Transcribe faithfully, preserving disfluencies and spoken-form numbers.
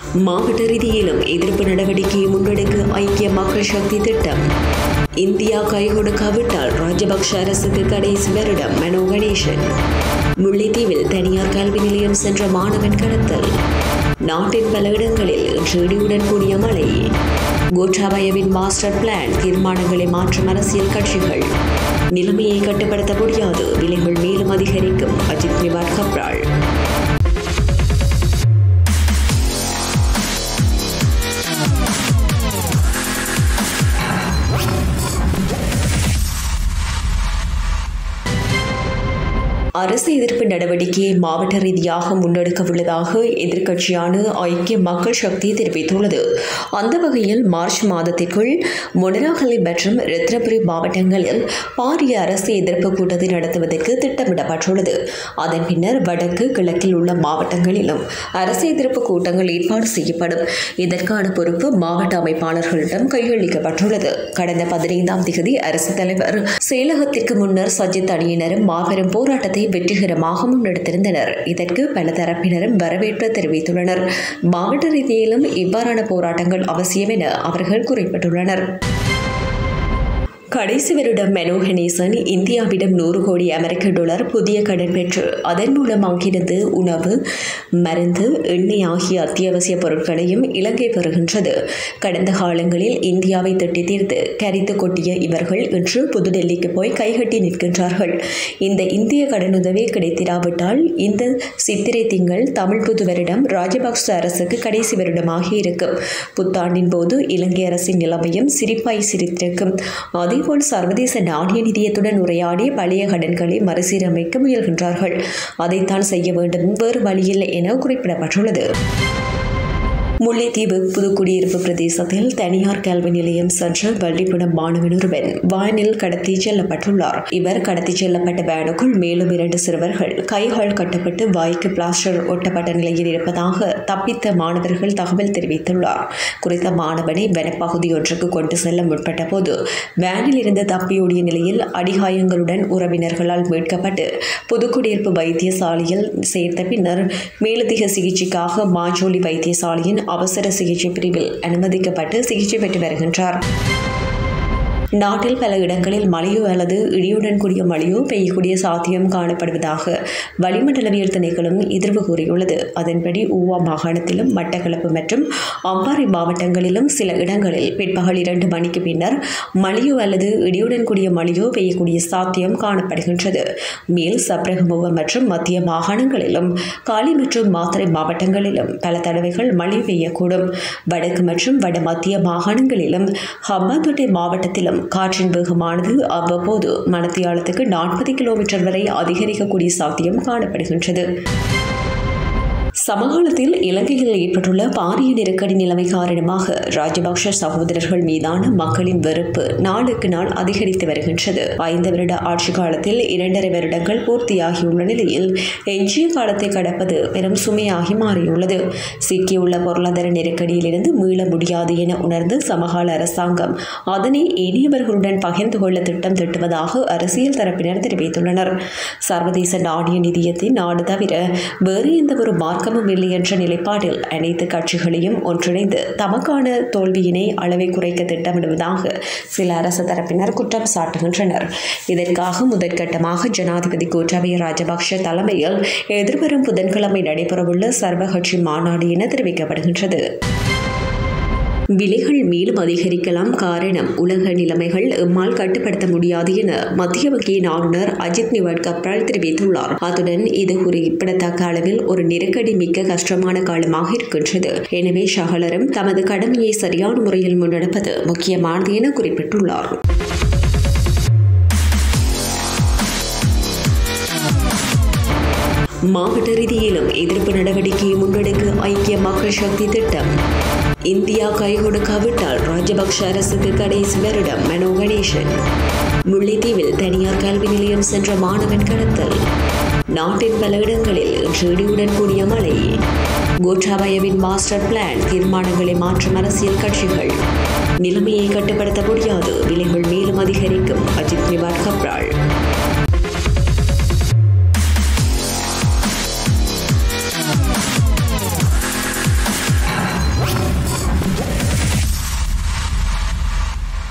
மாவட்ட ரீதியிலும் எதிர்ப்பு நடவடிக்கையை முன்னெடுக்க ஐக்கிய மக்கள் சக்தி திட்டம். இந்தியா கைகொடுக்காவிட்டால் ராஜபக்ஷ அரசுக்கு கடைசி வருடம் மனோ கணேசன். முல்லைத்தீவில் தனியார் கல்வி நிலையம் சென்ற மாணவன் கடத்தல். நாட்டின் பல இடங்களில் இன்று இடியுடன் கூடிய மழை. கோட்டாபயவின் மாஸ்டர் பிளான் தீர்மானங்களை மாற்றும் அரசியல் கட்சிகள். நிலைமையை கட்டுப்படுத்த முடியாது, விலைகள் மேலும் அதிகரிக்கும். அஜித் நிவாட் கப்ரால். அரசு எதிர்ப்பு நடவடிக்கையை மாவட்ட ரீதியாக முன்னெடுக்க உள்ளதாக எதிர்க்கட்சியான ஐக்கிய மக்கள் சக்தி தெரிவித்துள்ளது. அந்த வகையில் மார்ச் மாதத்திற்குள் மொனராகலை மற்றும் ரத்னபுரி மாவட்டங்களில் பாரிய அரசு எதிர்ப்பு கூட்டத்தை நடத்துவதற்கு திட்டமிடப்பட்டுள்ளது. அதன் பின்னர் வடக்கு கிழக்கில் உள்ள மாவட்டங்களிலும் அரசு எதிர்ப்பு கூட்டங்கள் ஏற்பாடு செய்யப்படும். இதற்கான பொறுப்பு மாவட்ட அமைப்பாளர்களிடம் கையளிக்கப்பட்டுள்ளது. கடந்த பதினைந்தாம் தேதி அரசு தலைவர் செயலகத்திற்கு முன்னர் சஜித் அணியினரும் மாபெரும் போராட்டத்தை வெற்றிகரமாக முன்னெடுத்திருந்தனர். இதற்கு பல தரப்பினரும் வரவேற்பு தெரிவித்துள்ளனர். மாவட்ட ரீதியிலும் இவ்வாறான போராட்டங்கள் அவசியம் என அவர்கள் குறிப்பிட்டுள்ளனர். கடைசி வருடம் மனோ கணேசன் இந்தியாவிடம் நூறு கோடி அமெரிக்க டாலர் புதிய கடன் பெற்று அதன் மூலம் அங்கிருந்து உணவு, மருந்து, எண்ணெய் ஆகிய அத்தியாவசிய பொருட்களையும் இலங்கை பெறுகின்றது. கடந்த காலங்களில் இந்தியாவை திட்டி தீர்த்து கரித்து கொட்டிய இவர்கள் இன்று புதுடெல்லிக்கு போய் கைகட்டி நிற்கின்றார்கள். இந்த இந்திய கடனுதவி கிடைத்திராவிட்டால் இந்த சித்திரை திங்கள் தமிழ் புது வருடம் ராஜபக்ச அரசுக்கு கடைசி வருடமாக இருக்கும். புத்தாண்டின் போது இலங்கை அரசின் நிலைமையும் சிரிப்பாய் சிரித்திருக்கும். அதே அதேபோல் சர்வதேச நாணய நிதியத்துடன் உரையாடி பழைய கடன்களை மறுசீரமைக்க முயல்கின்றார்கள். அதைத்தான் செய்ய வேண்டும், வேறு வழியில்லை என குறிப்பிடப்பட்டுள்ளது. முல்லைத்தீவு புதுக்குடியிருப்பு பிரதேசத்தில் தனியார் கல்வி நிலையம் சென்ற வள்ளிப்புடம் மாணவன் ஒருவன் வேனில் கடத்தி செல்லப்பட்டுள்ளார். இவர் கடத்தி செல்லப்பட்ட வேனுக்குள் மேலும் இரண்டு சிறுவர்கள் கைகள் கட்டப்பட்டு வாய்க்கு பிளாஸ்டர் ஒட்டப்பட்ட நிலையில் இருப்பதாக தப்பித்த மாணவர்கள் தகவல் தெரிவித்துள்ளார். குறித்த மாணவனை வனப்பகுதி ஒன்றுக்கு கொண்டு செல்ல முற்பட்ட போது வேனில் இருந்து தப்பியோடிய நிலையில் அடிகாயங்களுடன் உறவினர்களால் மீட்கப்பட்டு புதுக்குடியிருப்பு வைத்தியசாலையில் சேர்த்த பின்னர் மேலதிக சிகிச்சைக்காக மாஜோலி வைத்தியசாலையின் அவசர சிகிச்சை பிரிவில் அனுமதிக்கப்பட்டு சிகிச்சை பெற்று வருகின்றார். நாட்டில் பல இடங்களில் மழையோ அல்லது இடியுடன் கூடிய மழையோ பெய்யக்கூடிய சாத்தியம் காணப்படுவதாக வளிமண்டலவியல் திணைக்களம் எதிர்வு கூறியுள்ளது. அதன்படி ஊவா மாகாணத்திலும் மட்டக்களப்பு மற்றும் அம்பாறை மாவட்டங்களிலும் சில இடங்களில் பிற்பகல் இரண்டு மணிக்கு பின்னர் மழையோ அல்லது இடியுடன் கூடிய மழையோ பெய்யக்கூடிய சாத்தியம் காணப்படுகின்றது. மேல் சப்ரகமுவ மற்றும் மத்திய மாகாணங்களிலும் காலி மற்றும் மாத்தறை மாவட்டங்களிலும் பல தடவைகள் மழை பெய்யக்கூடும். வடக்கு மற்றும் வட மத்திய மாகாணங்களிலும் ஹம்பாந்தோட்டை மாவட்டத்திலும் காற்றின் வேகமானது அவ்வப்போது மணித்தியாலத்துக்கு நாற்பது கிலோமீட்டர் வரை அதிகரிக்கக்கூடிய சாத்தியம் காணப்படுகின்றது. சமகாலத்தில் இலங்கையில் ஏற்பட்டுள்ள பாரிய நெருக்கடி நிலைமை காரணமாக ராஜபக்ஷ சகோதரர்கள் மீதான மக்களின் வெறுப்பு நாளுக்கு நாள் அதிகரித்து வருகின்றது. ஐந்து வருட ஆட்சி காலத்தில் இரண்டரை வருடங்கள் பூர்த்தியாகியுள்ள நிலையில் எஞ்சிய காலத்தை கடப்பது பெரும் சுமையாகி மாறியுள்ளது. சிக்கியுள்ள பொருளாதார நெருக்கடியிலிருந்து மீள முடியாது என உணர்ந்து சமகால அரசாங்கம் அதனை ஏனையவர்களுடன் பகிர்ந்து கொள்ள திட்டம் திட்டுவதாக அரசியல் தரப்பினர் தெரிவித்துள்ளனர். சர்வதேச நாணய நிதியத்தின் நாடு தவிர வேறு எந்த ஒரு மார்க்கமும் இல்லை என்ற நிலைப்பாட்டில் அனைத்து கட்சிகளையும் ஒன்றிணைந்து தமக்கான தோல்வியினை அளவை குறைக்க திட்டமிடுவதாக சில அரசு தரப்பினர் குற்றம் சாட்டுகின்றனர். இதற்காக முதற்கட்டமாக ஜனாதிபதி கோட்டாபய ராஜபக்ஷ தலைமையில் எதிர்வரும் புதன்கிழமை நடைபெறவுள்ள சர்வகட்சி மாநாடு என தெரிவிக்கப்படுகின்றது. விலைகள் மேலும் அதிகரிக்கலாம், காரணம் உலக நிலைமைகள் எம்மால் கட்டுப்படுத்த முடியாது என மத்திய வங்கியின் ஆளுநர் அஜித் நிவாட் கப்ரால் தெரிவித்துள்ளார். அத்துடன் இது குறிப்பிடத்தக்க அளவில் ஒரு நெருக்கடி மிக்க கஷ்டமான காலமாக இருக்கின்றது. எனவே சகலரும் தமது கடமையை சரியான முறையில் முன்னெடுப்பது முக்கியமானது என குறிப்பிட்டுள்ளார். மாவட்ட ரீதியிலும் எதிர்ப்பு நடவடிக்கையை முன்னெடுக்க ஐக்கிய மக்கள் சக்தி திட்டம். இந்தியா கைகொடுக்காவிட்டால் ராஜபக்ஷ அரசுக்கு கடைசி வருடம் மனோ கணேசன். முல்லைத்தீவில் தனியார் கல்வி நிலையம் சென்ற மாணவன் கடத்தல். நாட்டின் பல இடங்களில் இன்று இடியுடன் கூடிய மழை. கோட்டாபயவின் மாஸ்டர் பிளான் தீர்மானங்களை மாற்றும் அரசியல் கட்சிகள். நிலைமையை கட்டுப்படுத்த முடியாது, விலைகள் மேலும் அதிகரிக்கும். அஜித் நிவாட் கப்ரால்.